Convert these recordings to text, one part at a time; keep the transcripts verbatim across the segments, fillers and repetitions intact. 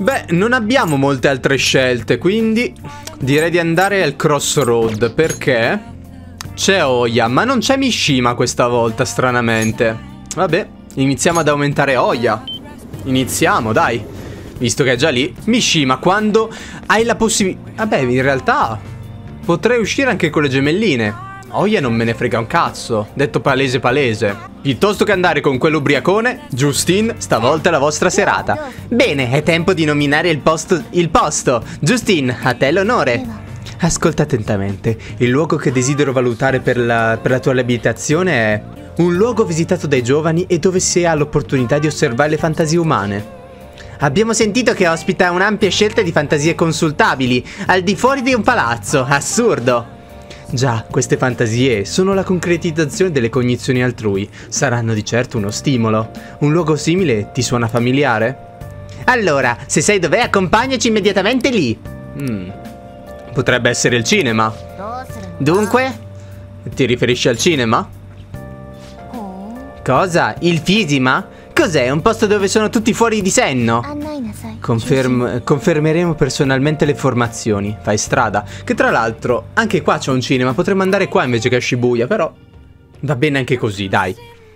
Beh, non abbiamo molte altre scelte, quindi direi di andare al Crossroad, perché c'è Oya, ma non c'è Mishima questa volta, stranamente. Vabbè, iniziamo ad aumentare Oya. Iniziamo, dai. Visto che è già lì. Mishima, quando hai la possibilità... Vabbè, in realtà potrei uscire anche con le gemelline. Oya non me ne frega un cazzo, detto palese palese. Piuttosto che andare con quell'ubriacone, Justine, stavolta è la vostra serata. Bene, è tempo di nominare il posto. Il posto. Justine, a te l'onore. Ascolta attentamente. Il luogo che desidero valutare per la, per la tua abilitazione è un luogo visitato dai giovani e dove si ha l'opportunità di osservare le fantasie umane. Abbiamo sentito che ospita un'ampia scelta di fantasie consultabili, al di fuori di un palazzo. Assurdo. Già, queste fantasie sono la concretizzazione delle cognizioni altrui. Saranno di certo uno stimolo. Un luogo simile ti suona familiare? Allora, se sai dov'è, accompagnaci immediatamente lì. Mm. Potrebbe essere il cinema. Dunque? Ti riferisci al cinema? Cosa? Il Fisima? Cos'è? Un posto dove sono tutti fuori di senno? Conferm confermeremo personalmente le informazioni. Fai strada. Che tra l'altro, anche qua c'è un cinema. Potremmo andare qua invece che a Shibuya, però va bene anche così, dai.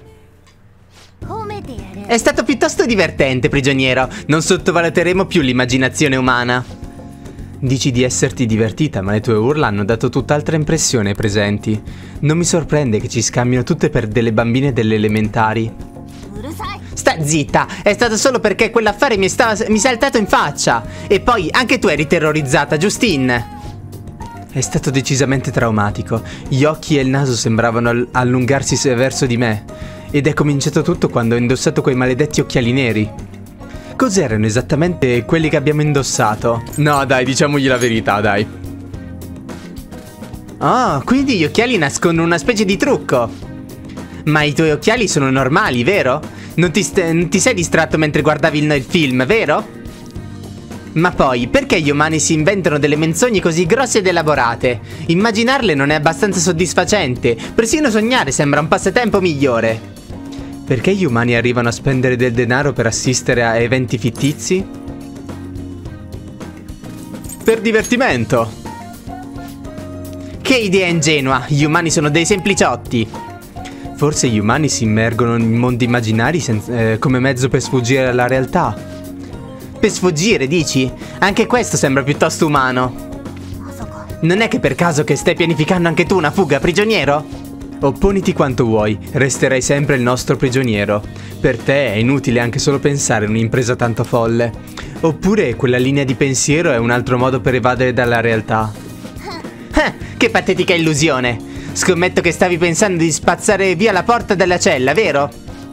È stato piuttosto divertente, prigioniero. Non sottovaluteremo più l'immaginazione umana. Dici di esserti divertita, ma le tue urla hanno dato tutt'altra impressione ai presenti. Non mi sorprende che ci scambino tutte per delle bambine delle elementari. Sta zitta, è stato solo perché quell'affare mi, stava, mi è saltato in faccia. E poi anche tu eri terrorizzata, Justine. È stato decisamente traumatico. Gli occhi e il naso sembravano allungarsi verso di me. Ed è cominciato tutto quando ho indossato quei maledetti occhiali neri. Cos'erano esattamente quelli che abbiamo indossato? No dai, diciamogli la verità, dai. Oh, quindi gli occhiali nascondono una specie di trucco. Ma i tuoi occhiali sono normali, vero? Non ti, non ti sei distratto mentre guardavi il, il film, vero? Ma poi, perché gli umani si inventano delle menzogne così grosse ed elaborate? Immaginarle non è abbastanza soddisfacente. Persino sognare sembra un passatempo migliore. Perché gli umani arrivano a spendere del denaro per assistere a eventi fittizi? Per divertimento. Che idea ingenua, gli umani sono dei sempliciotti. Forse gli umani si immergono in mondi immaginari eh, come mezzo per sfuggire alla realtà. Per sfuggire, dici? Anche questo sembra piuttosto umano. Non è che per caso che stai pianificando anche tu una fuga, prigioniero? Opponiti quanto vuoi, resterai sempre il nostro prigioniero. Per te è inutile anche solo pensare a un'impresa tanto folle. Oppure quella linea di pensiero è un altro modo per evadere dalla realtà. Ah, che patetica illusione! Scommetto che stavi pensando di spazzare via la porta della cella, vero?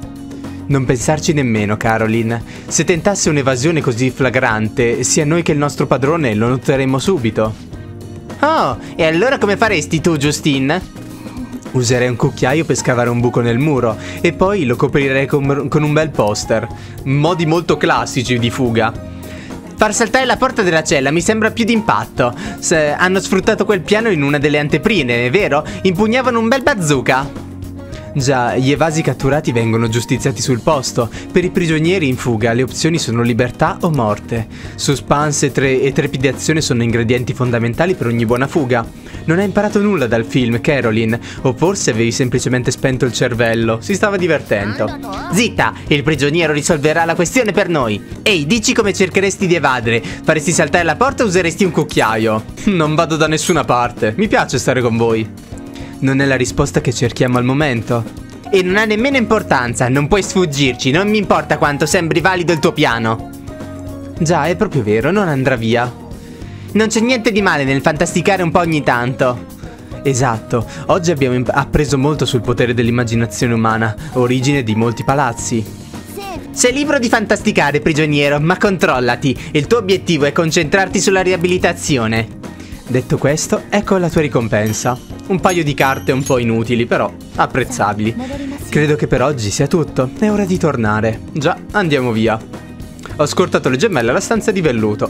Non pensarci nemmeno, Caroline. Se tentasse un'evasione così flagrante, sia noi che il nostro padrone lo noteremmo subito. Oh, e allora come faresti tu, Justine? Userei un cucchiaio per scavare un buco nel muro e poi lo coprirei con, con un bel poster. Modi molto classici di fuga. Far saltare la porta della cella mi sembra più d'impatto. Se hanno sfruttato quel piano in una delle anteprime, è vero? Impugnavano un bel bazooka. Già, gli evasi catturati vengono giustiziati sul posto. Per i prigionieri in fuga le opzioni sono libertà o morte. Suspense e, tre e trepidazione sono ingredienti fondamentali per ogni buona fuga. Non hai imparato nulla dal film, Caroline. O forse avevi semplicemente spento il cervello. Si stava divertendo. Zitta, il prigioniero risolverà la questione per noi. Ehi, dici come cercheresti di evadere. Faresti saltare la porta o useresti un cucchiaio? Non vado da nessuna parte. Mi piace stare con voi. Non è la risposta che cerchiamo al momento. E non ha nemmeno importanza, non puoi sfuggirci, non mi importa quanto sembri valido il tuo piano. Già, è proprio vero, non andrà via. Non c'è niente di male nel fantasticare un po' ogni tanto. Esatto, oggi abbiamo appreso molto sul potere dell'immaginazione umana, origine di molti palazzi. Sei libero di fantasticare, prigioniero, ma controllati. Il tuo obiettivo è concentrarti sulla riabilitazione. Detto questo, ecco la tua ricompensa. Un paio di carte un po' inutili, però apprezzabili. Credo che per oggi sia tutto. È ora di tornare. Già, andiamo via. Ho scortato le gemelle alla stanza di velluto.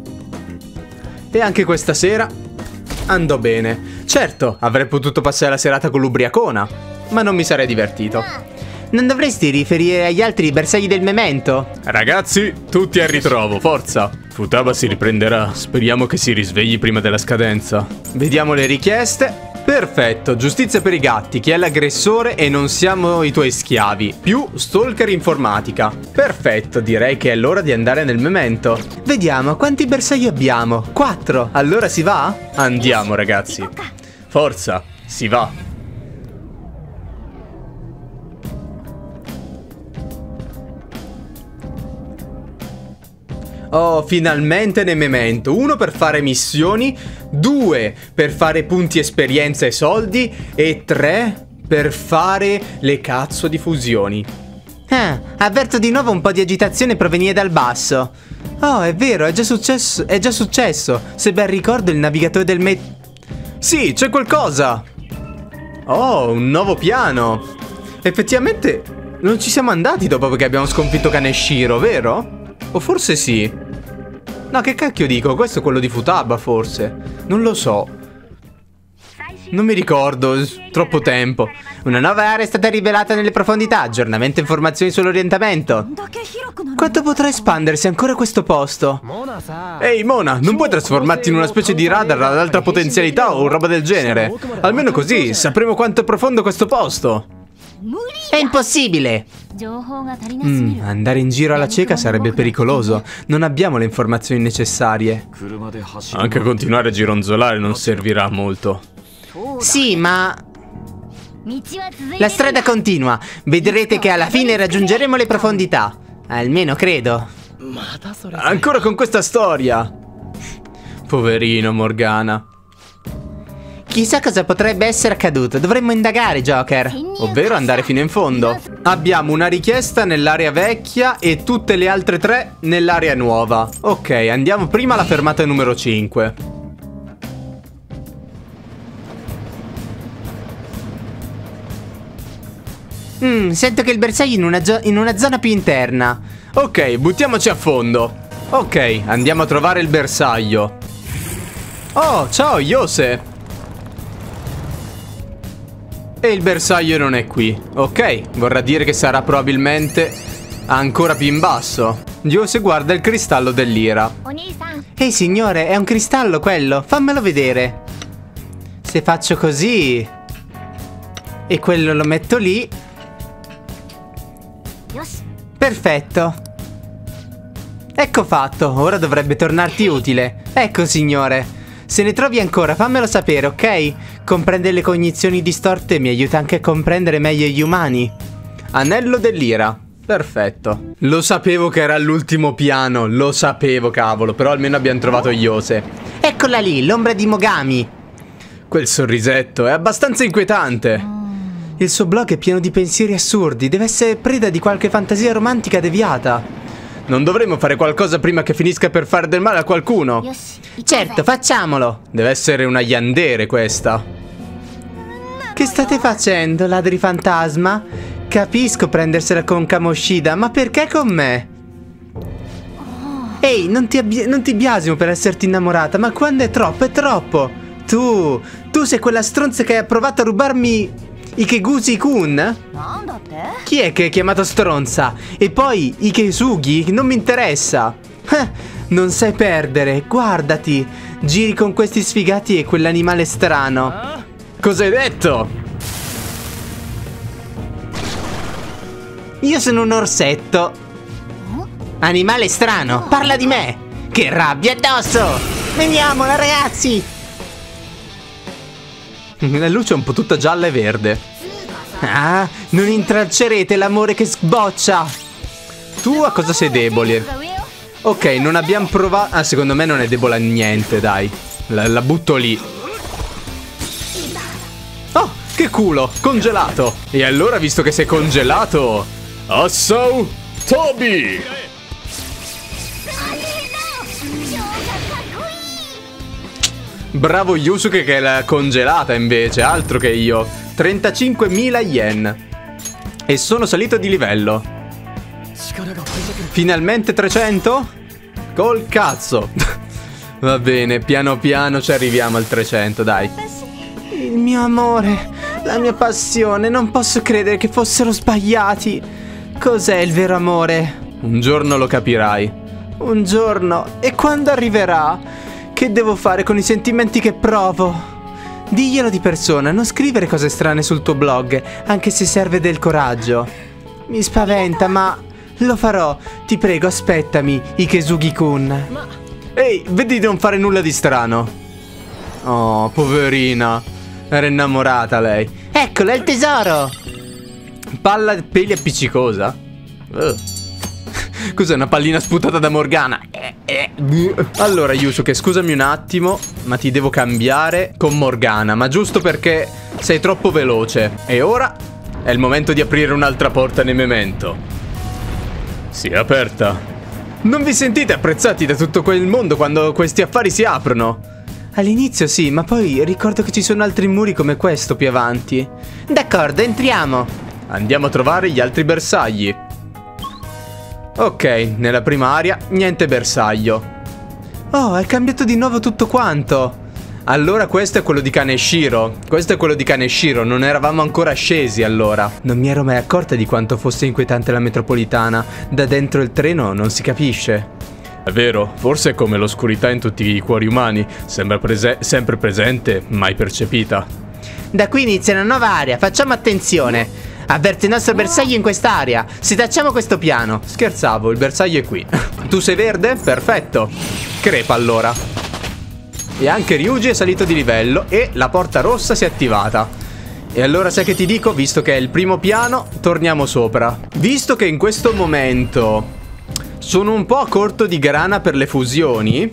E anche questa sera andò bene. Certo, avrei potuto passare la serata con l'ubriacona, ma non mi sarei divertito. Non dovresti riferire agli altri i bersagli del memento? Ragazzi, tutti al ritrovo, forza. Futaba si riprenderà, speriamo che si risvegli prima della scadenza. Vediamo le richieste. Perfetto, giustizia per i gatti, chi è l'aggressore e non siamo i tuoi schiavi. Più stalker informatica. Perfetto, direi che è l'ora di andare nel memento. Vediamo, quanti bersagli abbiamo? Quattro, allora si va? Andiamo ragazzi. Forza, si va. Oh, finalmente nel memento. Uno per fare missioni, due per fare punti esperienza e soldi e tre per fare le cazzo di fusioni. Ah, avverto di nuovo un po' di agitazione provenire dal basso. Oh, è vero, è già successo, è già successo. Se ben ricordo il navigatore del me... Sì, c'è qualcosa. Oh, un nuovo piano. Effettivamente non ci siamo andati dopo che abbiamo sconfitto Kaneshiro, vero? O forse sì. No, che cacchio dico? Questo è quello di Futaba, forse. Non lo so. Non mi ricordo, troppo tempo. Una nuova area è stata rivelata nelle profondità. Aggiornamento e informazioni sull'orientamento. Quanto potrà espandersi ancora questo posto? Ehi Mona, non puoi trasformarti in una specie di radar ad alta potenzialità o roba del genere? Almeno così sapremo quanto è profondo questo posto. È impossibile. Mm, andare in giro alla cieca sarebbe pericoloso. Non abbiamo le informazioni necessarie. Anche continuare a gironzolare non servirà molto. Sì, ma... la strada continua. Vedrete che alla fine raggiungeremo le profondità. Almeno credo. Ancora con questa storia. Poverino Morgana. Chissà cosa potrebbe essere accaduto. Dovremmo indagare, Joker. Ovvero andare fino in fondo. Abbiamo una richiesta nell'area vecchia e tutte le altre tre nell'area nuova. Ok, andiamo prima alla fermata numero cinque. Mm, sento che il bersaglio è in una, in una zona più interna. Ok, buttiamoci a fondo. Ok, andiamo a trovare il bersaglio. Oh, ciao Yose. E il bersaglio non è qui. Ok, vorrà dire che sarà probabilmente ancora più in basso. Yose guarda il cristallo dell'ira. Ehi signore, è un cristallo quello. Fammelo vedere. Se faccio così e quello lo metto lì. Perfetto. Ecco fatto, ora dovrebbe tornarti utile. Ecco signore. Se ne trovi ancora, fammelo sapere, ok? Comprendere le cognizioni distorte mi aiuta anche a comprendere meglio gli umani. Anello dell'ira. Perfetto. Lo sapevo che era all'ultimo piano, lo sapevo, cavolo. Però almeno abbiamo trovato Yose. Eccola lì, l'ombra di Mogami. Quel sorrisetto è abbastanza inquietante. Il suo blog è pieno di pensieri assurdi. Deve essere preda di qualche fantasia romantica deviata. Non dovremmo fare qualcosa prima che finisca per fare del male a qualcuno? Certo, facciamolo. Deve essere una yandere questa. Che state facendo, ladri fantasma? Capisco prendersela con Kamoshida, ma perché con me? Ehi, non ti, non ti biasimo per esserti innamorata, ma quando è troppo, è troppo. Tu, tu sei quella stronza che ha provato a rubarmi Ikeguchi-kun? Chi è che hai chiamato stronza? E poi Ikesugi? Non mi interessa. Eh, non sai perdere, guardati. Giri con questi sfigati e quell'animale strano. Cosa hai detto? Io sono un orsetto. Animale strano, parla di me. Che rabbia addosso. Veniamola ragazzi. La luce è un po' tutta gialla e verde. Ah, non intralcerete l'amore che sboccia. Tu a cosa sei debole? Ok, non abbiamo provato. Ah, secondo me non è debole a niente, dai. La, la butto lì. Oh, che culo, congelato. E allora, visto che sei congelato, Asao Tobi. Bravo Yusuke che l'ha congelata invece, altro che io. trentacinquemila yen. E sono salito di livello. Finalmente trecento? Col cazzo. Va bene, piano piano ci arriviamo al trecento, dai. Il mio amore, la mia passione, non posso credere che fossero sbagliati. Cos'è il vero amore? Un giorno lo capirai. Un giorno? E quando arriverà? Che devo fare con i sentimenti che provo? Diglielo di persona, non scrivere cose strane sul tuo blog, anche se serve del coraggio. Mi spaventa, ma lo farò. Ti prego, aspettami, Ikesugi-kun. Ehi, vedi di non fare nulla di strano. Oh, poverina. Era innamorata lei. Eccolo, è il tesoro! Palla peli appiccicosa? Uh. Cos'è, una pallina sputata da Morgana? Eh, eh. Allora, Yusuke, scusami un attimo, ma ti devo cambiare con Morgana, ma giusto perché sei troppo veloce. E ora è il momento di aprire un'altra porta nel Memento. Si è aperta. Non vi sentite apprezzati da tutto quel mondo quando questi affari si aprono? All'inizio sì, ma poi ricordo che ci sono altri muri come questo più avanti. D'accordo, entriamo. Andiamo a trovare gli altri bersagli. Ok, nella prima area niente bersaglio. Oh, è cambiato di nuovo tutto quanto. Allora questo è quello di Kaneshiro. Questo è quello di Kaneshiro, non eravamo ancora scesi allora. Non mi ero mai accorta di quanto fosse inquietante la metropolitana. Da dentro il treno non si capisce. È vero, forse è come l'oscurità in tutti i cuori umani. Sembra prese- sempre presente, mai percepita. Da qui inizia una nuova area, facciamo attenzione. Avverte il nostro bersaglio in quest'area. Setacciamo questo piano. Scherzavo, il bersaglio è qui. Tu sei verde? Perfetto. Crepa allora. E anche Ryuji è salito di livello e la porta rossa si è attivata. E allora sai che ti dico? Visto che è il primo piano, torniamo sopra. Visto che in questo momento sono un po' a corto di grana per le fusioni,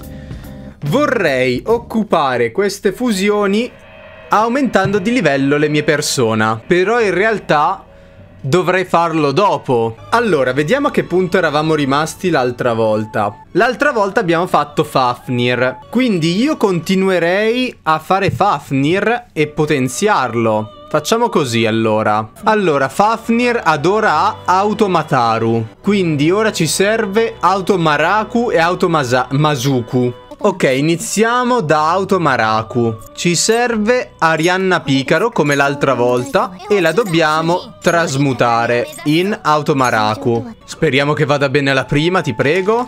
vorrei occupare queste fusioni aumentando di livello le mie persona. Però in realtà dovrei farlo dopo. Allora, vediamo a che punto eravamo rimasti l'altra volta. L'altra volta abbiamo fatto Fafnir. Quindi io continuerei a fare Fafnir e potenziarlo. Facciamo così allora. Allora, Fafnir ad ora ha Automataru. Quindi ora ci serve Automaraku e Automasuku. Ok, iniziamo da Automaraku. Ci serve Arianna Picaro come l'altra volta e la dobbiamo trasmutare in Automaraku. Speriamo che vada bene la prima, ti prego.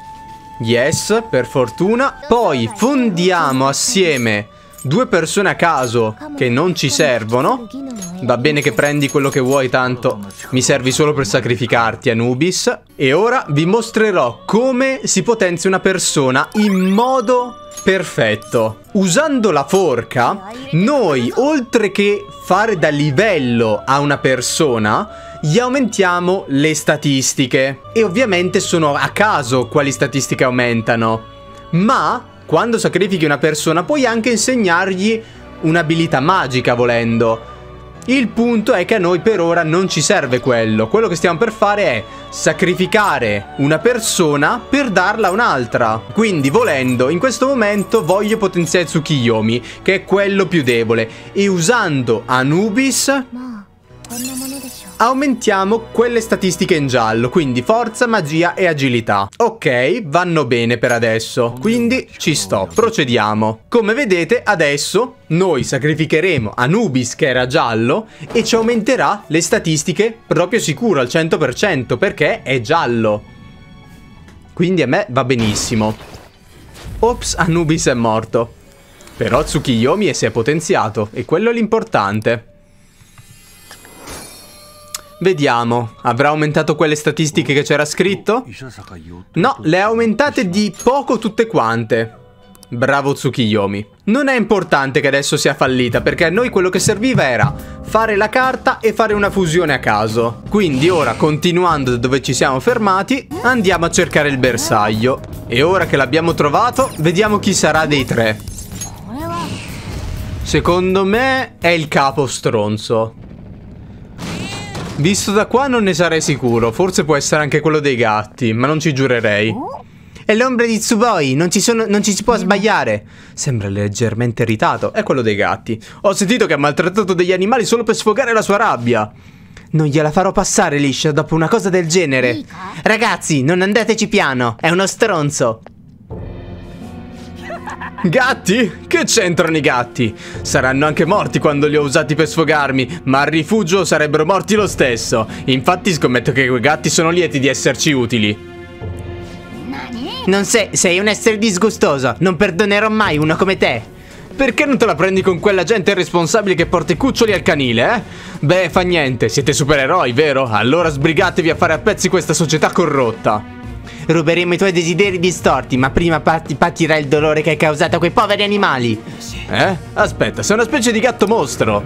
Yes, per fortuna. Poi fondiamo assieme due persone a caso che non ci servono. Va bene che prendi quello che vuoi, tanto mi servi solo per sacrificarti, Anubis. E ora vi mostrerò come si potenzia una persona in modo perfetto. Usando la forca, noi, oltre che fare da livello a una persona, gli aumentiamo le statistiche. E ovviamente sono a caso quali statistiche aumentano. Ma quando sacrifichi una persona puoi anche insegnargli un'abilità magica volendo. Il punto è che a noi per ora non ci serve quello. Quello che stiamo per fare è sacrificare una persona per darla a un'altra. Quindi volendo, in questo momento voglio potenziare Tsukiyomi, che è quello più debole. E usando Anubis aumentiamo quelle statistiche in giallo, quindi forza, magia e agilità. Ok, vanno bene per adesso, quindi ci sto, procediamo. Come vedete adesso noi sacrificheremo Anubis che era giallo e ci aumenterà le statistiche proprio sicuro al cento per cento perché è giallo. Quindi a me va benissimo. Ops, Anubis è morto. Però Tsukiyomi si è potenziato e quello è l'importante. Vediamo, avrà aumentato quelle statistiche che c'era scritto? No, le ha aumentate di poco tutte quante. Bravo Tsukiyomi. Non è importante che adesso sia fallita, perché a noi quello che serviva era fare la carta e fare una fusione a caso. Quindi ora, continuando da dove ci siamo fermati, andiamo a cercare il bersaglio. E ora che l'abbiamo trovato, vediamo chi sarà dei tre. Secondo me è il capo stronzo. Visto da qua non ne sarei sicuro. Forse può essere anche quello dei gatti, ma non ci giurerei. È l'ombra di Tsuboi, non ci, sono, non ci si può sbagliare. Sembra leggermente irritato. È quello dei gatti. Ho sentito che ha maltrattato degli animali solo per sfogare la sua rabbia. Non gliela farò passare liscia dopo una cosa del genere. Ragazzi, non andateci piano, è uno stronzo. Gatti? Che c'entrano i gatti? Saranno anche morti quando li ho usati per sfogarmi, ma al rifugio sarebbero morti lo stesso. Infatti scommetto che quei gatti sono lieti di esserci utili. Non sei, sei un essere disgustoso. Non perdonerò mai uno come te. Perché non te la prendi con quella gente irresponsabile che porta i cuccioli al canile, eh? Beh, fa niente, siete supereroi, vero? Allora sbrigatevi a fare a pezzi questa società corrotta. Ruberemo i tuoi desideri distorti, ma prima pati patirai il dolore che hai causato a quei poveri animali. Eh? Aspetta, sei una specie di gatto mostro.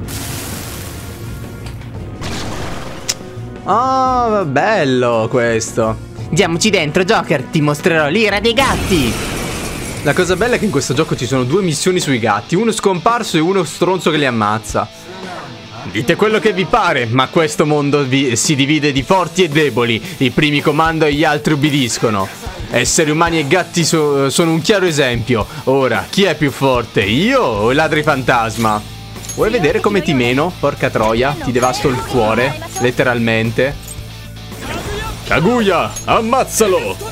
Oh, bello questo. Diamoci dentro, Joker, ti mostrerò l'ira dei gatti. La cosa bella è che in questo gioco ci sono due missioni sui gatti, uno scomparso e uno stronzo che li ammazza. Dite quello che vi pare, ma questo mondo vi si divide di forti e deboli. I primi comando e gli altri ubbidiscono. Esseri umani e gatti so sono un chiaro esempio. Ora, chi è più forte, io o il ladrifantasma? Vuoi vedere come ti meno? Porca troia, ti devasto il cuore, letteralmente. Kaguya, ammazzalo!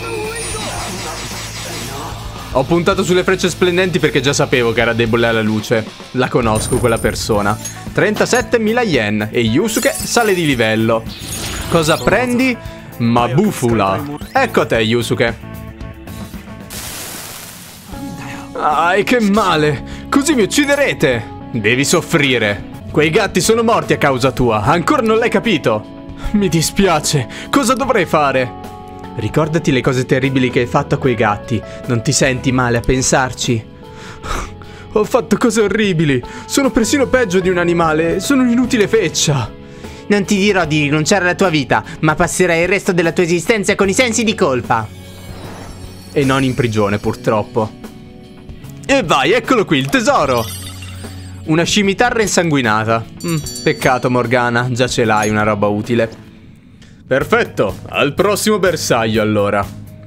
Ho puntato sulle frecce splendenti perché già sapevo che era debole alla luce. La conosco quella persona. trentasettemila yen e Yusuke sale di livello. Cosa prendi? Mabufula. Ecco a te, Yusuke. Ai, che male! Così mi ucciderete! Devi soffrire. Quei gatti sono morti a causa tua. Ancora non l'hai capito? Mi dispiace. Cosa dovrei fare? Ricordati le cose terribili che hai fatto a quei gatti. Non ti senti male a pensarci? Ho fatto cose orribili. Sono persino peggio di un animale. Sono un'inutile feccia. Non ti dirò di rinunciare alla tua vita, ma passerai il resto della tua esistenza con i sensi di colpa. E non in prigione, purtroppo. E vai, eccolo qui, il tesoro. Una scimitarra insanguinata. mm, Peccato, Morgana, già ce l'hai una roba utile. Perfetto, al prossimo bersaglio allora.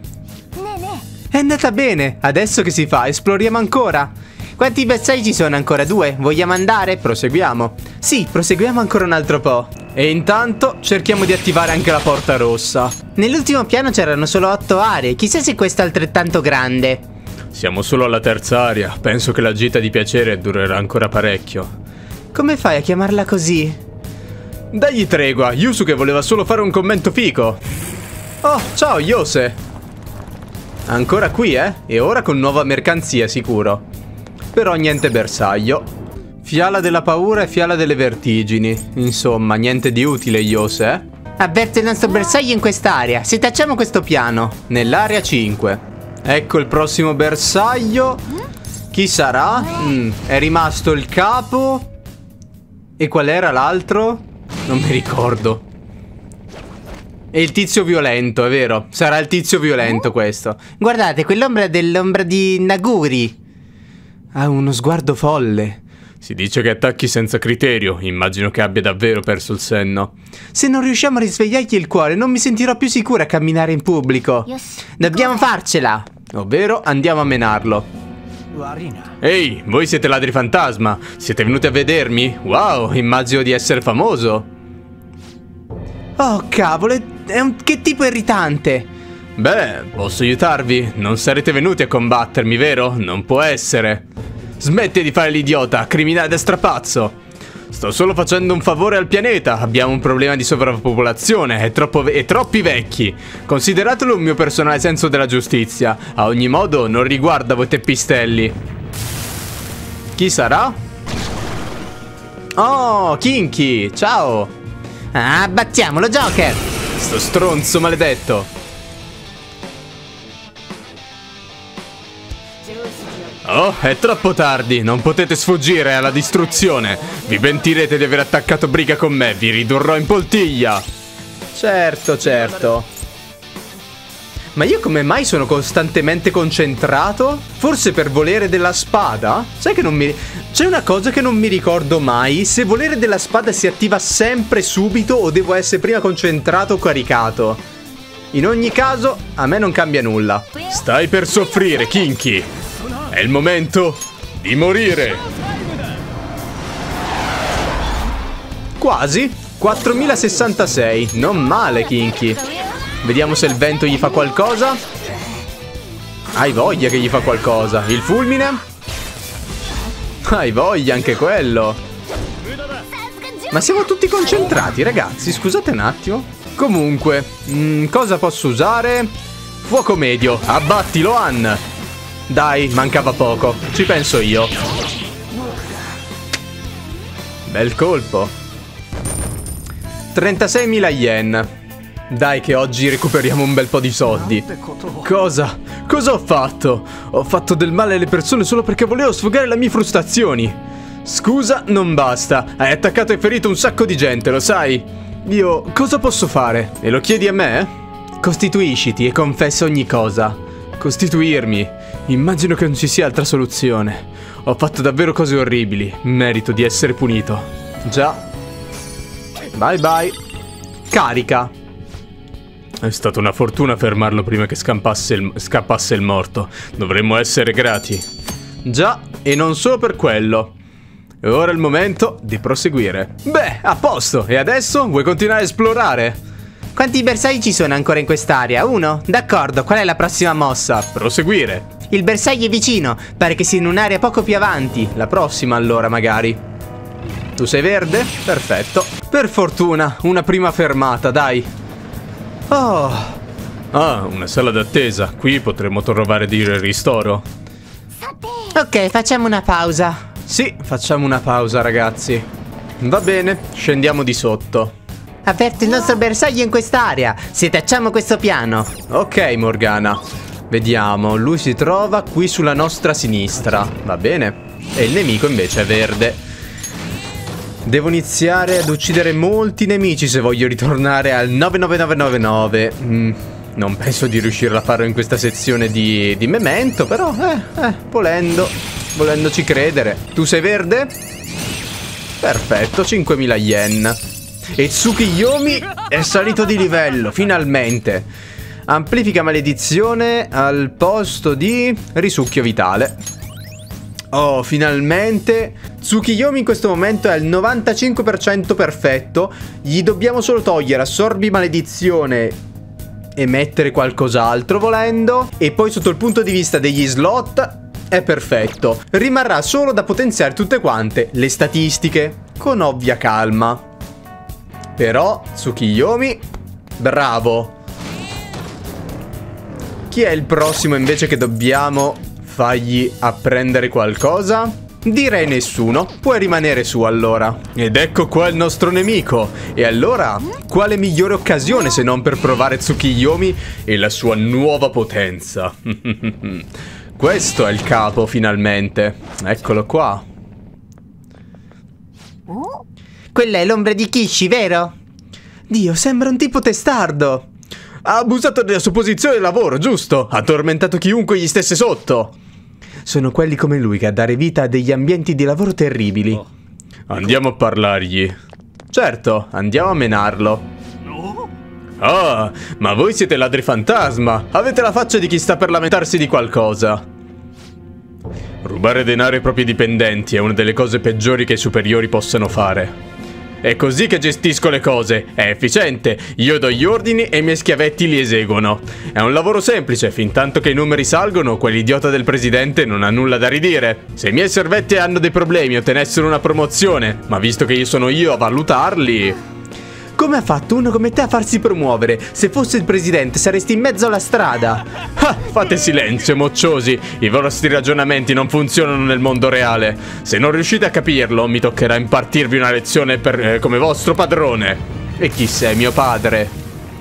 È andata bene, adesso che si fa? Esploriamo ancora? Quanti bersagli ci sono ancora? Due? Vogliamo andare? Proseguiamo. Sì, proseguiamo ancora un altro po'. E intanto cerchiamo di attivare anche la porta rossa. Nell'ultimo piano c'erano solo otto aree, chissà se questa è altrettanto grande. Siamo solo alla terza area, penso che la gita di piacere durerà ancora parecchio. Come fai a chiamarla così? Dagli tregua, Yusuke voleva solo fare un commento fico. Oh, ciao Yose. Ancora qui, eh? E ora con nuova mercanzia, sicuro. Però niente bersaglio. Fiala della paura e fiala delle vertigini. Insomma, niente di utile, Yose, eh? Avverte il nostro bersaglio in quest'area. Se tacciamo questo piano. Nell'area cinque. Ecco il prossimo bersaglio. Chi sarà? Mm, è rimasto il capo. E qual era l'altro? Non mi ricordo. E il tizio violento, è vero. Sarà il tizio violento questo. Guardate, quell'ombra dell'ombra di Naguri. Ha uno sguardo folle. Si dice che attacchi senza criterio. Immagino che abbia davvero perso il senno. Se non riusciamo a risvegliargli il cuore, non mi sentirò più sicura a camminare in pubblico. Dobbiamo farcela. Ovvero andiamo a menarlo. Ehi, voi siete ladri fantasma. Siete venuti a vedermi? Wow, immagino di essere famoso. Oh cavolo, è un... che tipo irritante. Beh, posso aiutarvi? Non sarete venuti a combattermi, vero? Non può essere. Smetti di fare l'idiota, criminale da strapazzo. Sto solo facendo un favore al pianeta. Abbiamo un problema di sovrappopolazione e, troppo ve e troppi vecchi. Consideratelo un mio personale senso della giustizia. A ogni modo non riguarda voi teppistelli. Chi sarà? Oh, Kinky, ciao. Ah, battiamolo, Joker. Sto stronzo maledetto. Oh, è troppo tardi, non potete sfuggire alla distruzione. Vi pentirete di aver attaccato briga con me, vi ridurrò in poltiglia. Certo, certo. Ma io come mai sono costantemente concentrato? Forse per volere della spada? Sai che non mi... C'è una cosa che non mi ricordo mai. Se volere della spada si attiva sempre subito o devo essere prima concentrato o caricato. In ogni caso, a me non cambia nulla. Stai per soffrire, Kinky. È il momento di morire. Quasi. quattromilasessantasei. Non male, Kinky. Vediamo se il vento gli fa qualcosa. Hai voglia che gli fa qualcosa. Il fulmine? Hai voglia anche quello. Ma siamo tutti concentrati, ragazzi. Scusate un attimo. Comunque, mh, cosa posso usare? Fuoco medio. Abbattilo, Han. Dai, mancava poco. Ci penso io. Bel colpo. trentaseimila yen. Dai che oggi recuperiamo un bel po' di soldi. Cosa? Cosa ho fatto? Ho fatto del male alle persone solo perché volevo sfogare le mie frustrazioni. Scusa, non basta. Hai attaccato e ferito un sacco di gente, lo sai? Io cosa posso fare? E lo chiedi a me? Costituisciti e confessa ogni cosa. Costituirmi? Immagino che non ci sia altra soluzione. Ho fatto davvero cose orribili. Merito di essere punito. Già. Bye bye. Carica. È stata una fortuna fermarlo prima che scappasse il, scappasse il morto. Dovremmo essere grati. Già, e non solo per quello. E ora è il momento di proseguire. Beh, a posto. E adesso vuoi continuare a esplorare? Quanti bersagli ci sono ancora in quest'area? Uno? D'accordo, qual è la prossima mossa? Proseguire. Il bersaglio è vicino. Pare che sia in un'area poco più avanti. La prossima allora, magari. Tu sei verde? Perfetto. Per fortuna, una prima fermata, dai. Oh. Ah, una sala d'attesa. Qui potremmo trovare di ristoro. Ok, facciamo una pausa. Sì, facciamo una pausa, ragazzi. Va bene, scendiamo di sotto. Avverto il nostro bersaglio in quest'area. Setacciamo questo piano. Ok, Morgana. Vediamo, lui si trova qui sulla nostra sinistra. Va bene. E il nemico invece è verde. Devo iniziare ad uccidere molti nemici se voglio ritornare al nove nove nove nove nove. Mm, non penso di riuscire a farlo in questa sezione di, di Memento, però, eh, eh, volendo, volendoci credere. Tu sei verde? Perfetto, cinquemila yen. E Tsukiyomi è salito di livello, finalmente. Amplifica maledizione al posto di risucchio vitale. Oh, finalmente. Tsukiyomi in questo momento è al novantacinque per cento perfetto. Gli dobbiamo solo togliere assorbi maledizione e mettere qualcos'altro volendo. E poi sotto il punto di vista degli slot è perfetto. Rimarrà solo da potenziare tutte quante le statistiche con ovvia calma. Però Tsukiyomi, bravo. Chi è il prossimo invece che dobbiamo fargli apprendere qualcosa? Direi nessuno. Puoi rimanere su allora. Ed ecco qua il nostro nemico. E allora, quale migliore occasione se non per provare Tsukiyomi e la sua nuova potenza? Questo è il capo finalmente. Eccolo qua. Quella è l'ombra di Kishi, vero? Dio, sembra un tipo testardo. Ha abusato della sua posizione di lavoro, giusto? Ha tormentato chiunque gli stesse sotto. Sono quelli come lui che a dare vita a degli ambienti di lavoro terribili. Oh. Andiamo a parlargli. Certo, andiamo a menarlo. No. Ah, ma voi siete ladri fantasma. Avete la faccia di chi sta per lamentarsi di qualcosa. Rubare denaro ai propri dipendenti è una delle cose peggiori che i superiori possano fare. È così che gestisco le cose. È efficiente. Io do gli ordini e i miei schiavetti li eseguono. È un lavoro semplice. Fin tanto che i numeri salgono, quell'idiota del presidente non ha nulla da ridire. Se i miei servetti hanno dei problemi o ottenessero una promozione, ma visto che io sono io a valutarli... Come ha fatto uno come te a farsi promuovere? Se fosse il presidente saresti in mezzo alla strada. Ah, fate silenzio, mocciosi. I vostri ragionamenti non funzionano nel mondo reale. Se non riuscite a capirlo, mi toccherà impartirvi una lezione per, eh, come vostro padrone. E chi sei, mio padre?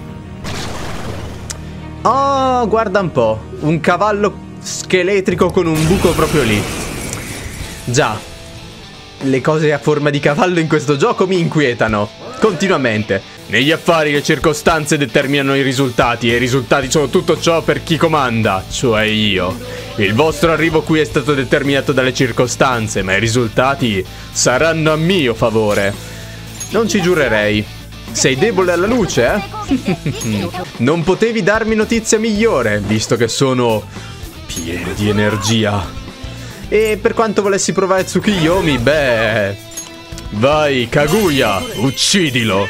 Oh, guarda un po'. Un cavallo scheletrico con un buco proprio lì. Già. Le cose a forma di cavallo in questo gioco mi inquietano. Continuamente. Negli affari le circostanze determinano i risultati e i risultati sono tutto ciò per chi comanda, cioè io. Il vostro arrivo qui è stato determinato dalle circostanze, ma i risultati saranno a mio favore. Non ci giurerei. Sei debole alla luce, eh? Non potevi darmi notizia migliore, visto che sono pieno di energia. E per quanto volessi provare Tsukiyomi, beh... Vai, Kaguya, uccidilo.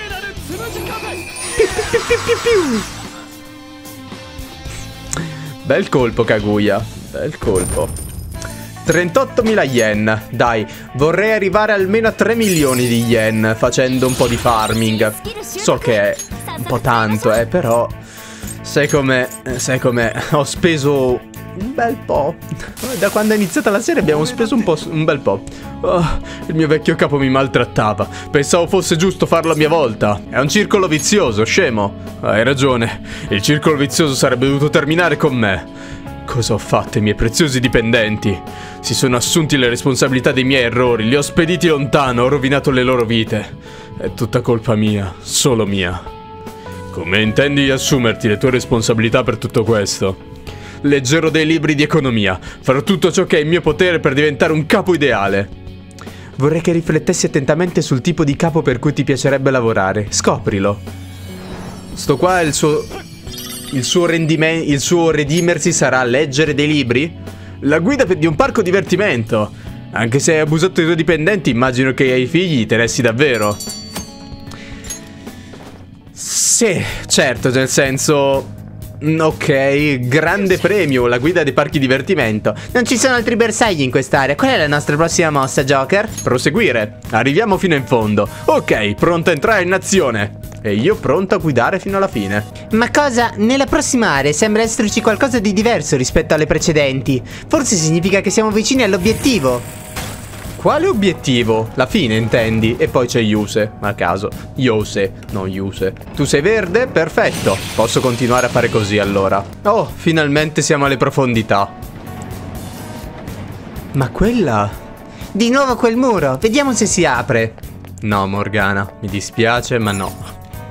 Bel colpo, Kaguya. Bel colpo. trentottomila yen. Dai, vorrei arrivare almeno a tre milioni di yen facendo un po' di farming. So che è un po' tanto, eh, però sai com'è, sai com'è. Ho speso un bel po'. Da quando è iniziata la serie abbiamo speso un po', un bel po'. Oh, il mio vecchio capo mi maltrattava. Pensavo fosse giusto farlo a mia volta. È un circolo vizioso, scemo. Hai ragione. Il circolo vizioso sarebbe dovuto terminare con me. Cosa ho fatto ai miei preziosi dipendenti? Si sono assunti le responsabilità dei miei errori, li ho spediti lontano, ho rovinato le loro vite. È tutta colpa mia, solo mia. Come intendi assumerti le tue responsabilità per tutto questo? Leggerò dei libri di economia, farò tutto ciò che è in mio potere per diventare un capo ideale. Vorrei che riflettessi attentamente sul tipo di capo per cui ti piacerebbe lavorare. Scoprilo. Sto qua è il suo... Il suo rendimento, il suo redimersi sarà leggere dei libri? La guida di un parco divertimento. Anche se hai abusato dei tuoi dipendenti, immagino che ai figli interessi davvero. Sì, certo, nel senso... Ok, grande premio, la guida dei parchi divertimento. Non ci sono altri bersagli in quest'area. Qual è la nostra prossima mossa, Joker? Proseguire. Arriviamo fino in fondo. Ok, pronto a entrare in azione. E io pronto a guidare fino alla fine. Ma cosa? Nella prossima area sembra esserci qualcosa di diverso rispetto alle precedenti. Forse significa che siamo vicini all'obiettivo. Quale obiettivo? La fine, intendi? E poi c'è Yuse, a caso. Yose, non Yuse. Tu sei verde? Perfetto. Posso continuare a fare così allora. Oh, finalmente siamo alle profondità. Ma quella... Di nuovo quel muro. Vediamo se si apre. No, Morgana. Mi dispiace, ma no.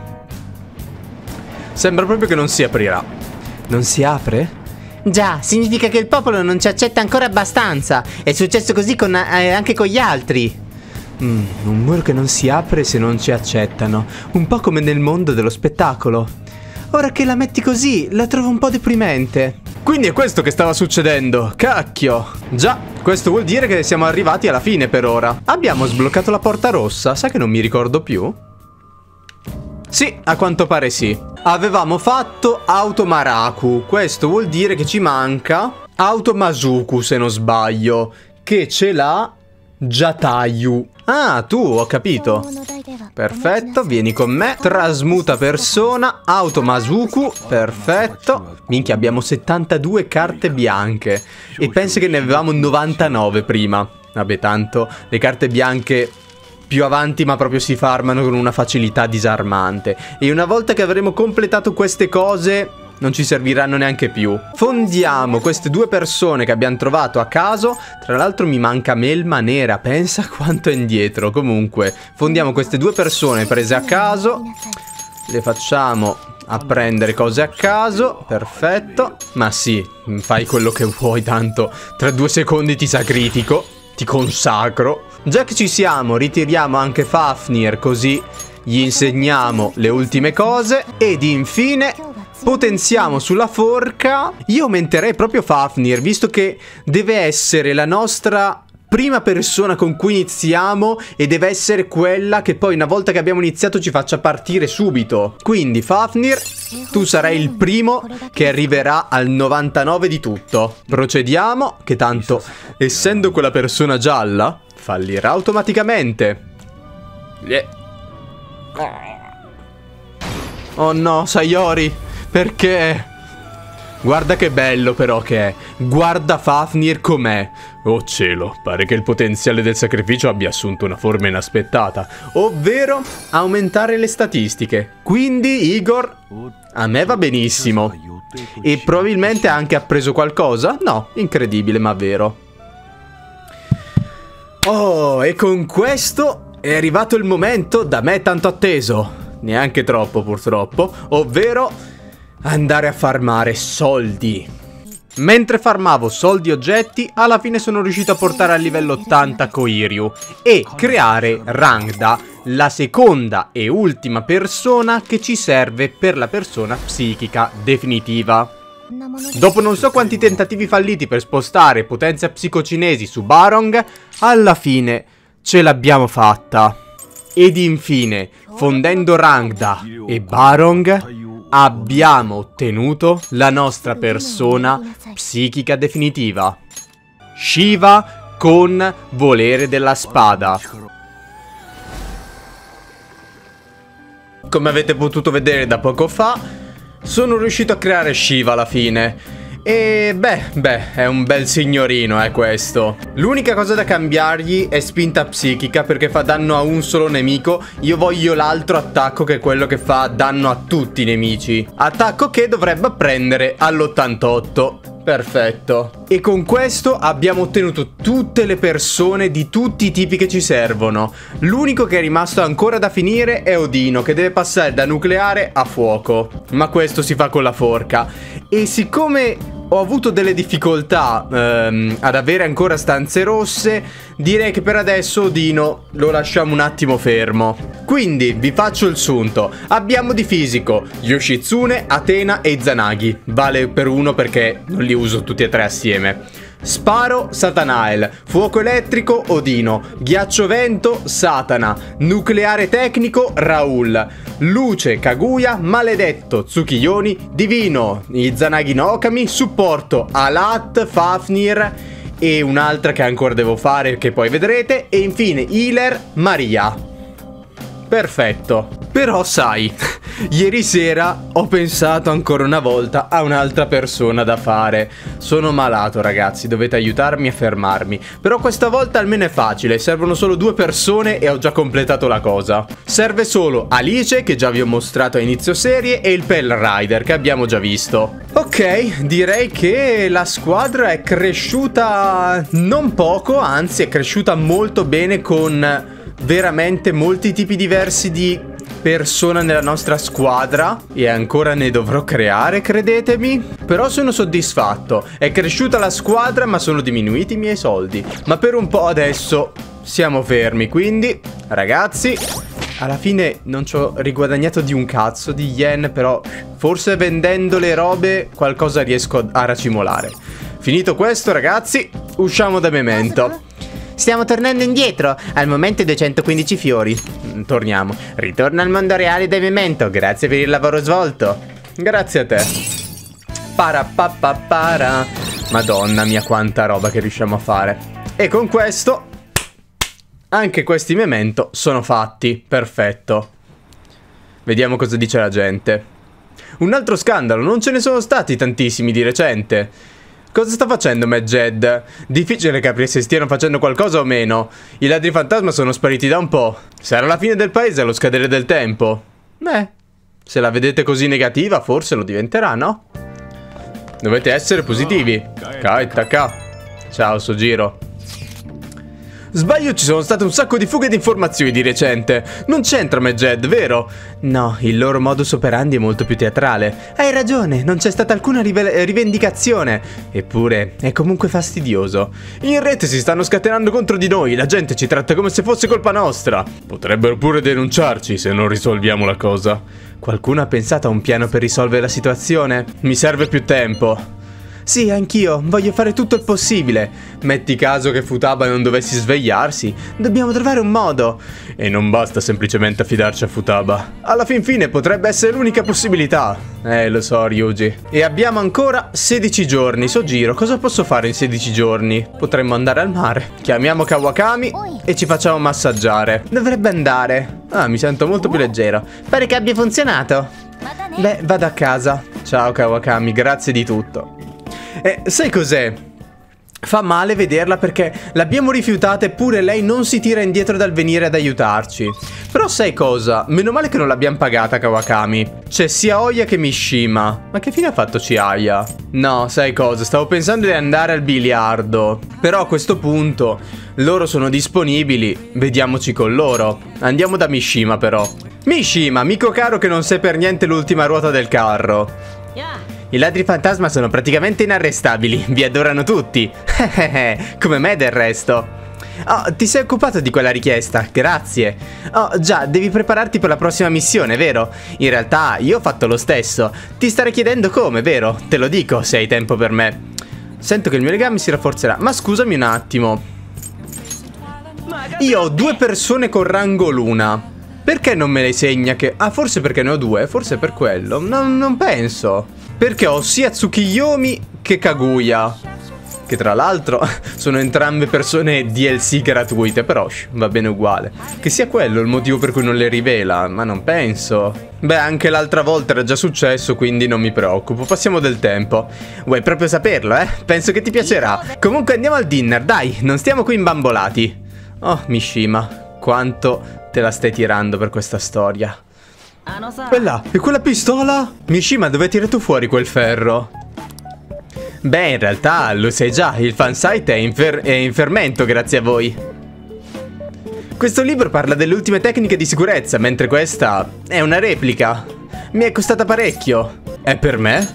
Sembra proprio che non si aprirà. Non si apre? Già, significa che il popolo non ci accetta ancora abbastanza. È successo così con, eh, anche con gli altri. Mm, un muro che non si apre se non ci accettano. Un po' come nel mondo dello spettacolo. Ora che la metti così, la trovo un po' deprimente. Quindi è questo che stava succedendo. Cacchio. Già, questo vuol dire che siamo arrivati alla fine per ora. Abbiamo sbloccato la porta rossa. Sai che non mi ricordo più? Sì, a quanto pare sì. Avevamo fatto Automaraku. Questo vuol dire che ci manca Automasuku, se non sbaglio, che ce l'ha Jatayu. Ah, tu, ho capito. Perfetto, vieni con me. Trasmuta persona, Automasuku. Perfetto. Minchia, abbiamo settantadue carte bianche. E penso che ne avevamo novantanove prima. Vabbè, tanto le carte bianche... più avanti ma proprio si farmano con una facilità disarmante. E una volta che avremo completato queste cose non ci serviranno neanche più. Fondiamo queste due persone che abbiamo trovato a caso. Tra l'altro mi manca melma nera. Pensa quanto è indietro. Comunque fondiamo queste due persone prese a caso. Le facciamo a prendere cose a caso. Perfetto. Ma sì, fai quello che vuoi, tanto tra due secondi ti sacrifico. Ti consacro. Già che ci siamo, ritiriamo anche Fafnir, così gli insegniamo le ultime cose. Ed infine potenziamo sulla forca. Io aumenterei proprio Fafnir, visto che deve essere la nostra prima persona con cui iniziamo e deve essere quella che poi una volta che abbiamo iniziato ci faccia partire subito. Quindi Fafnir, tu sarai il primo che arriverà al novantanove di tutto. Procediamo, che tanto essendo quella persona gialla fallirà automaticamente. Yeah. Oh no, Sayori, perché? Guarda che bello però che è. Guarda Fafnir com'è. Oh cielo, pare che il potenziale del sacrificio abbia assunto una forma inaspettata, ovvero aumentare le statistiche. Quindi Igor, a me va benissimo. E probabilmente ha anche appreso qualcosa? No, incredibile ma vero. Oh, e con questo è arrivato il momento da me tanto atteso. Neanche troppo purtroppo, ovvero andare a farmare soldi. Mentre farmavo soldi oggetti, alla fine sono riuscito a portare a livello ottanta Koiryu e creare Rangda, la seconda e ultima persona che ci serve per la persona psichica definitiva. Dopo non so quanti tentativi falliti per spostare potenza psicocinesi su Barong, alla fine ce l'abbiamo fatta. Ed infine, fondendo Rangda e Barong, abbiamo ottenuto la nostra persona psichica definitiva. Shiva con volere della spada. Come avete potuto vedere da poco fa, sono riuscito a creare Shiva alla fine. E beh, beh, è un bel signorino, è questo. L'unica cosa da cambiargli è spinta psichica, perché fa danno a un solo nemico. Io voglio l'altro attacco, che è quello che fa danno a tutti i nemici. Attacco che dovrebbe apprendere all'ottantotto. Perfetto. E con questo abbiamo ottenuto tutte le persone di tutti i tipi che ci servono. L'unico che è rimasto ancora da finire è Odino, che deve passare da nucleare a fuoco. Ma questo si fa con la forca. E siccome ho avuto delle difficoltà ehm, ad avere ancora stanze rosse, direi che per adesso Odino lo lasciamo un attimo fermo. Quindi vi faccio il sunto. Abbiamo di fisico Yoshitsune, Athena e Izanagi. Vale per uno perché non li uso tutti e tre assieme. Sparo, Satanael. Fuoco elettrico, Odino. Ghiaccio vento, Satana. Nucleare tecnico, Raul. Luce, Kaguya. Maledetto, Tsukiyoni. Divino, Izanagi no Okami. Supporto, Alat, Fafnir. E un'altra che ancora devo fare, che poi vedrete. E infine Healer, Maria. Perfetto. Però sai, ieri sera ho pensato ancora una volta a un'altra persona da fare. Sono malato, ragazzi, dovete aiutarmi a fermarmi. Però questa volta almeno è facile, servono solo due persone e ho già completato la cosa. Serve solo Alice, che già vi ho mostrato a inizio serie, e il Pell Rider, che abbiamo già visto. Ok, direi che la squadra è cresciuta non poco, anzi è cresciuta molto bene, con veramente molti tipi diversi di persona nella nostra squadra, e ancora ne dovrò creare, credetemi. Però sono soddisfatto. È cresciuta la squadra, ma sono diminuiti i miei soldi. Ma per un po' adesso siamo fermi. Quindi, ragazzi, alla fine non ci ho riguadagnato di un cazzo di yen, però forse vendendo le robe qualcosa riesco a racimolare. Finito questo, ragazzi, usciamo da Memento. Stiamo tornando indietro. Al momento duecentoquindici fiori. Torniamo. Ritorno al mondo reale del Memento. Grazie per il lavoro svolto. Grazie a te. Para pa pa para. Madonna mia, quanta roba che riusciamo a fare. E con questo anche questi Memento sono fatti. Perfetto. Vediamo cosa dice la gente. Un altro scandalo. Non ce ne sono stati tantissimi di recente. Cosa sta facendo Medjed? Difficile capire se stiano facendo qualcosa o meno. I ladri fantasma sono spariti da un po'. Sarà la fine del paese allo scadere del tempo. Beh, se la vedete così negativa, forse lo diventerà, no? Dovete essere positivi. Kai Taka. Ciao Sojiro. Sbaglio, ci sono state un sacco di fughe di informazioni di recente. Non c'entra Medjed, vero? No, il loro modus operandi è molto più teatrale. Hai ragione, non c'è stata alcuna rivendicazione. Eppure, è comunque fastidioso. In rete si stanno scatenando contro di noi. La gente ci tratta come se fosse colpa nostra. Potrebbero pure denunciarci se non risolviamo la cosa. Qualcuno ha pensato a un piano per risolvere la situazione? Mi serve più tempo. Sì, anch'io, voglio fare tutto il possibile. Metti caso che Futaba non dovessi svegliarsi. Dobbiamo trovare un modo. E non basta semplicemente affidarci a Futaba. Alla fin fine potrebbe essere l'unica possibilità. Eh, lo so, Ryuji. E abbiamo ancora sedici giorni. Sojiro, cosa posso fare in sedici giorni? Potremmo andare al mare. Chiamiamo Kawakami e ci facciamo massaggiare. Dovrebbe andare. Ah, mi sento molto più leggero. Pare che abbia funzionato. Beh, vado a casa. Ciao Kawakami, grazie di tutto. Eh, sai cos'è? Fa male vederla perché l'abbiamo rifiutata eppure lei non si tira indietro dal venire ad aiutarci. Però sai cosa? Meno male che non l'abbiamo pagata Kawakami. C'è sia Oya che Mishima. Ma che fine ha fatto Chihaya? No, sai cosa? Stavo pensando di andare al biliardo. Però a questo punto loro sono disponibili. Vediamoci con loro. Andiamo da Mishima però. Mishima, amico caro che non sei per niente l'ultima ruota del carro. Yeah. I ladri fantasma sono praticamente inarrestabili, vi adorano tutti. Come me del resto. Oh, ti sei occupato di quella richiesta, grazie. Oh, già, devi prepararti per la prossima missione, vero? In realtà io ho fatto lo stesso. Ti starei chiedendo come, vero? Te lo dico se hai tempo per me. Sento che il mio legame si rafforzerà. Ma scusami un attimo. Io ho due persone con rango luna. Perché non me le segna che... Ah, forse perché ne ho due, forse per quello. No, non penso. Perché ho sia Tsukiyomi che Kaguya, che tra l'altro sono entrambe persone D L C gratuite, però shh, va bene uguale. Che sia quello il motivo per cui non le rivela, ma non penso. Beh, anche l'altra volta era già successo, quindi non mi preoccupo. Passiamo del tempo. Vuoi proprio saperlo, eh? Penso che ti piacerà. Comunque andiamo al dinner, dai, non stiamo qui imbambolati. Oh, Mishima, quanto te la stai tirando per questa storia. Quella, e quella pistola? Mishima, dove tiri tu fuori quel ferro? Beh, in realtà lo sai già, il fansite è in, fer è in fermento grazie a voi. Questo libro parla delle ultime tecniche di sicurezza, mentre questa è una replica. Mi è costata parecchio. È per me?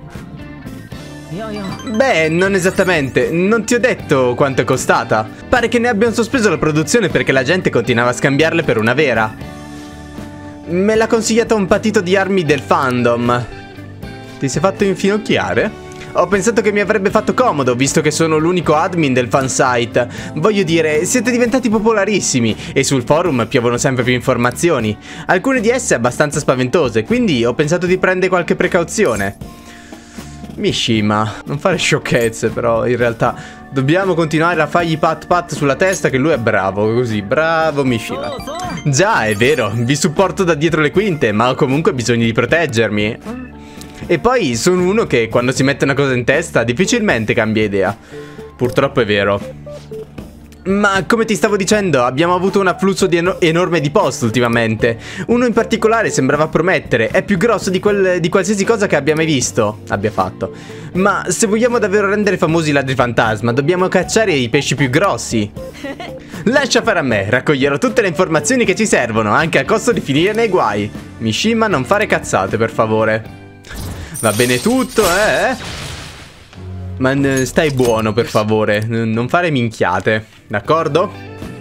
Beh, non esattamente. Non ti ho detto quanto è costata. Pare che ne abbiano sospeso la produzione perché la gente continuava a scambiarle per una vera. Me l'ha consigliata un patito di armi del fandom. Ti sei fatto infinocchiare? Ho pensato che mi avrebbe fatto comodo, visto che sono l'unico admin del fansite. Voglio dire, siete diventati popolarissimi e sul forum piovono sempre più informazioni. Alcune di esse abbastanza spaventose, quindi ho pensato di prendere qualche precauzione. Mishima, non fare sciocchezze, però in realtà dobbiamo continuare a fargli pat pat sulla testa che lui è bravo, così, bravo Mishima. Già, è vero, vi supporto da dietro le quinte, ma ho comunque bisogno di proteggermi. E poi sono uno che quando si mette una cosa in testa difficilmente cambia idea. Purtroppo è vero. Ma come ti stavo dicendo, abbiamo avuto un afflusso di eno enorme di post ultimamente. Uno in particolare sembrava promettere. È più grosso di, quel, di qualsiasi cosa che abbia mai visto, abbia fatto. Ma se vogliamo davvero rendere famosi i ladri fantasma, dobbiamo cacciare i pesci più grossi. Lascia fare a me, raccoglierò tutte le informazioni che ci servono, anche a costo di finire nei guai. Mishima, non fare cazzate, per favore. Va bene tutto, eh? Ma stai buono, per favore. Non fare minchiate, d'accordo?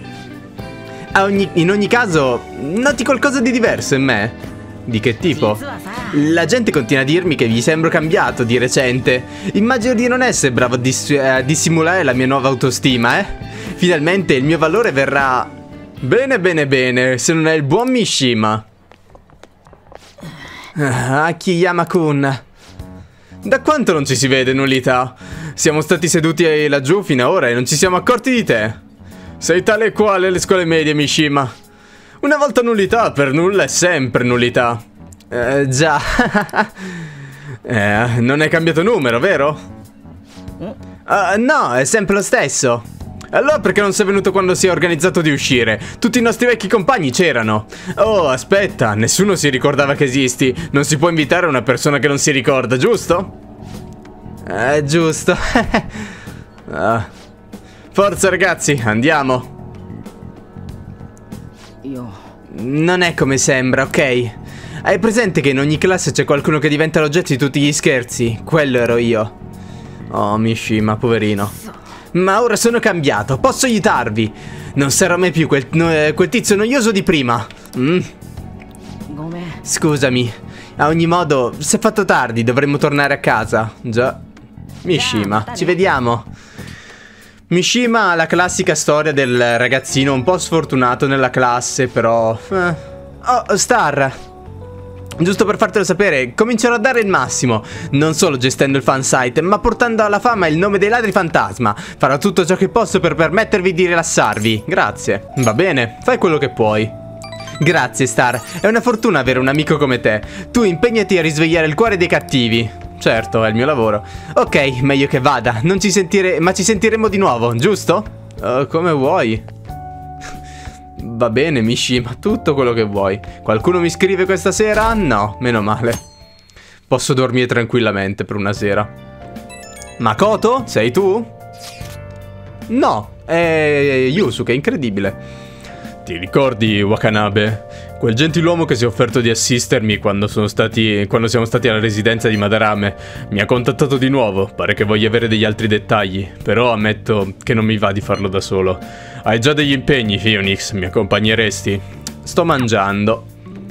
In ogni caso, noti qualcosa di diverso in me? Di che tipo? La gente continua a dirmi che gli sembro cambiato di recente. Immagino di non essere bravo a, dis a dissimulare la mia nuova autostima, eh? Finalmente il mio valore verrà... Bene, bene, bene, se non è il buon Mishima. Akiyama-kun. Da quanto non ci si vede, Nullità? Siamo stati seduti laggiù fino ad ora e non ci siamo accorti di te. Sei tale e quale alle scuole medie, Mishima. Una volta Nullità, per nulla è sempre Nullità. Eh, già. eh, non è cambiato numero, vero? Uh, no, è sempre lo stesso. Allora perché non sei venuto quando si è organizzato di uscire? Tutti i nostri vecchi compagni c'erano. Oh, aspetta, nessuno si ricordava che esisti. Non si può invitare una persona che non si ricorda, giusto? Eh, giusto. uh. Forza ragazzi, andiamo. Io... Non è come sembra, ok? Hai presente che in ogni classe c'è qualcuno che diventa l'oggetto di tutti gli scherzi? Quello ero io. Oh, Mishima, poverino. Ma ora sono cambiato, posso aiutarvi. Non sarò mai più quel, no, quel tizio noioso di prima. mm. Scusami. A ogni modo, si è fatto tardi, dovremmo tornare a casa. Già. Mishima, ci vediamo. Mishima ha la classica storia del ragazzino un po' sfortunato nella classe, però... eh. Oh, Star, giusto per fartelo sapere, comincerò a dare il massimo. Non solo gestendo il fansite, ma portando alla fama il nome dei ladri fantasma. Farò tutto ciò che posso per permettervi di rilassarvi. Grazie. Va bene, fai quello che puoi. Grazie, Star. È una fortuna avere un amico come te. Tu impegnati a risvegliare il cuore dei cattivi. Certo, è il mio lavoro. Ok, meglio che vada. Non ci sentire... Ma ci sentiremo di nuovo, giusto? Uh, come vuoi. Va bene, Mishima, tutto quello che vuoi. Qualcuno mi scrive questa sera? No, meno male. Posso dormire tranquillamente per una sera. Makoto? Sei tu? No, è Yusuke, incredibile. Ti ricordi, Wakanabe? Quel gentiluomo che si è offerto di assistermi quando sono stati quando siamo stati alla residenza di Madarame mi ha contattato di nuovo, pare che voglia avere degli altri dettagli, però ammetto che non mi va di farlo da solo. Hai già degli impegni, Phoenix, mi accompagneresti? Sto mangiando.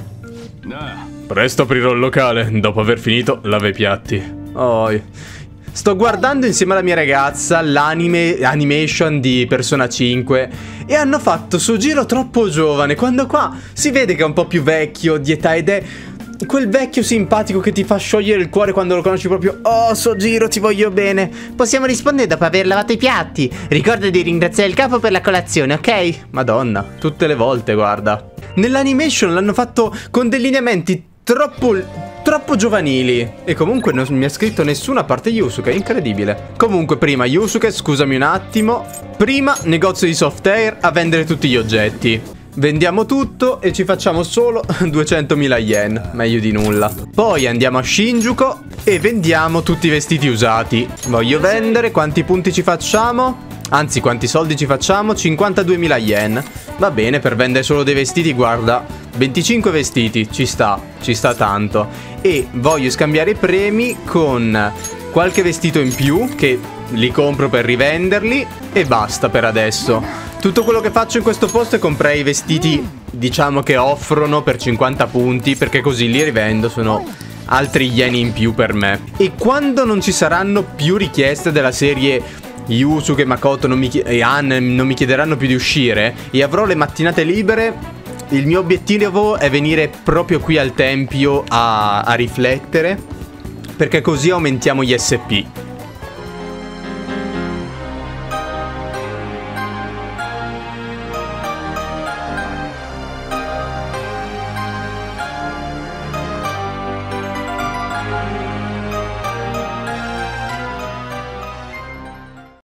Presto aprirò il locale, dopo aver finito lava i piatti. Oh, Sto guardando insieme alla mia ragazza l'anime animation di Persona cinque e hanno fatto Sojiro troppo giovane, quando qua si vede che è un po' più vecchio di età ed è quel vecchio simpatico che ti fa sciogliere il cuore quando lo conosci proprio. Oh, Sojiro, ti voglio bene. Possiamo rispondere dopo aver lavato i piatti. Ricorda di ringraziare il capo per la colazione, ok? Madonna, tutte le volte, guarda. Nell'animation l'hanno fatto con dei lineamenti troppo... troppo giovanili. E comunque non mi ha scritto nessuno a parte Yusuke, incredibile. Comunque prima Yusuke, scusami un attimo. Prima negozio di soft air a vendere tutti gli oggetti. Vendiamo tutto e ci facciamo solo duecentomila yen, meglio di nulla. Poi andiamo a Shinjuku e vendiamo tutti i vestiti usati. Voglio vendere, quanti punti ci facciamo? Anzi, quanti soldi ci facciamo? cinquantaduemila yen. Va bene, per vendere solo dei vestiti, guarda, venticinque vestiti, ci sta, ci sta tanto. E voglio scambiare i premi con qualche vestito in più, che li compro per rivenderli, e basta per adesso. Tutto quello che faccio in questo posto è comprare i vestiti, diciamo, che offrono per cinquanta punti, perché così li rivendo, sono altri yen in più per me. E quando non ci saranno più richieste della serie Yusuke e Makoto non mi, e Anne non mi chiederanno più di uscire e avrò le mattinate libere, il mio obiettivo è venire proprio qui al tempio a, a riflettere, perché così aumentiamo gli S P.